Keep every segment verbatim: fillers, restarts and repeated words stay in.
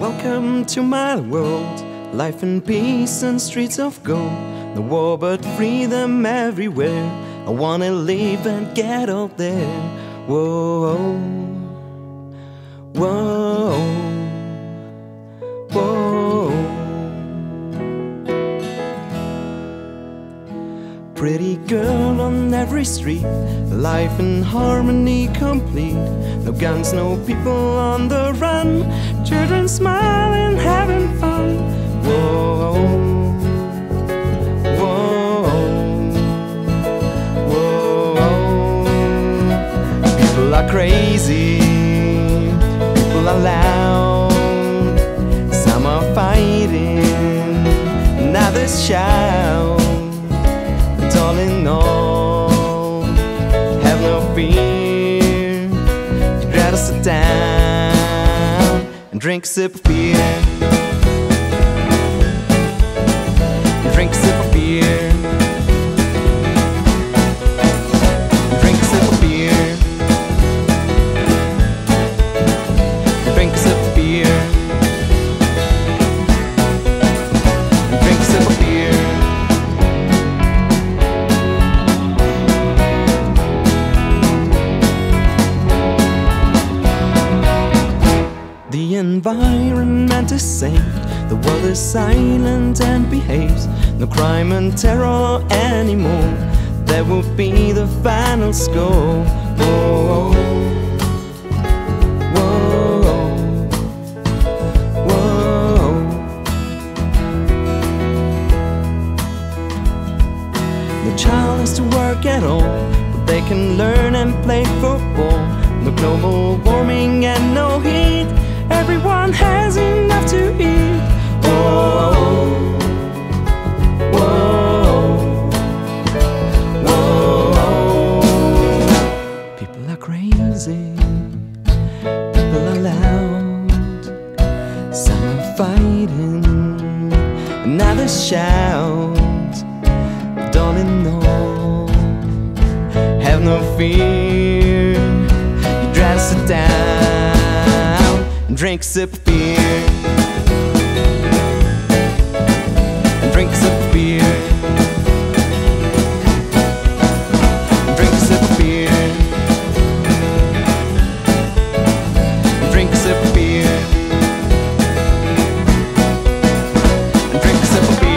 Welcome to my world, life in peace and streets of gold. No war but freedom everywhere. I wanna live and get out there. Whoa, whoa, whoa. Pretty girl on every street, life in harmony complete. No guns, no people on the run, children smiling, having fun. Whoa, whoa, whoa. People are crazy, people are loud. Some are fighting, and others shout. But all in all, have no fear. You gotta sit down and drink a sip of beer. Drink a sip of beer. Drink a sip of beer. Drink a sip of beer. Drink a sip of beer. The environment is safe, the world is silent and behaves. No crime and terror anymore, that will be the final score. Whoa, whoa, whoa. No child has to work at all, but they can learn and play football. No global warming and no heat, everyone has enough to eat. Whoa, whoa, whoa. People are crazy, people are loud. Some are fighting, and others shout. But all in all, have no fear. You try to sit down, drink a sip of beer. Drink a sip of beer. Drink a sip of beer. Drink a sip of beer. Drink a sip of beer.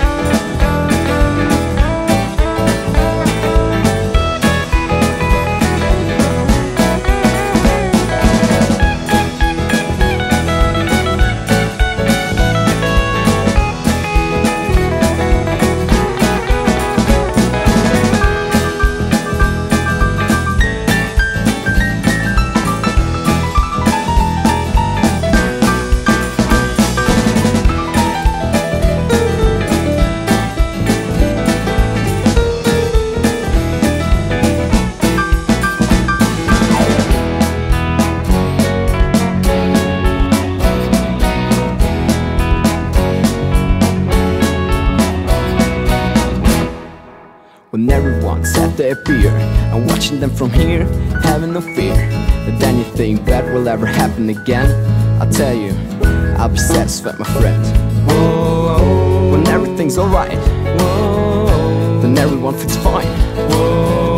When everyone's at their beer, I'm watching them from here, having no fear that anything bad will ever happen again. I'll tell you, I'll be satisfied, my friend. Whoa, when everything's alright, whoa, then everyone feels fine. Whoa,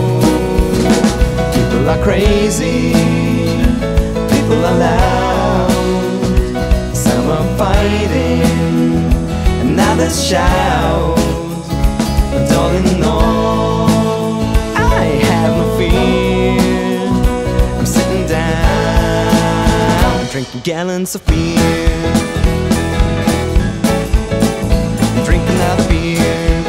people are crazy, people are loud. Some are fighting, and others shout. But all in all, I have no fear. I'm sitting down, drinking gallons of beer. Drink another beer.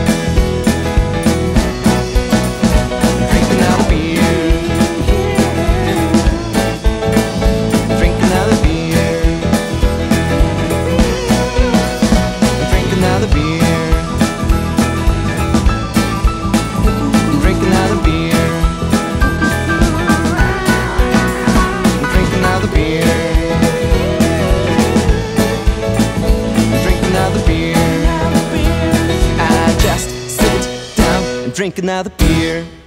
Drink another beer. Drink another beer. Drink another beer. Drink another beer. Drink another beer. Drink another beer. I just sit down and drink another beer.